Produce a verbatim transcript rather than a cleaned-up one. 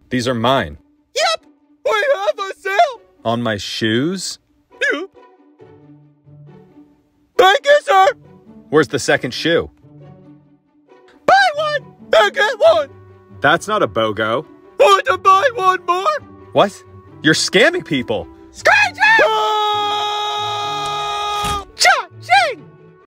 These are mine. Yep, we have a sale. On my shoes? Yep. Thank you, sir. Where's the second shoe? Buy one and get one. That's not a BOGO. Want to buy one more? What? You're scamming people. Scratch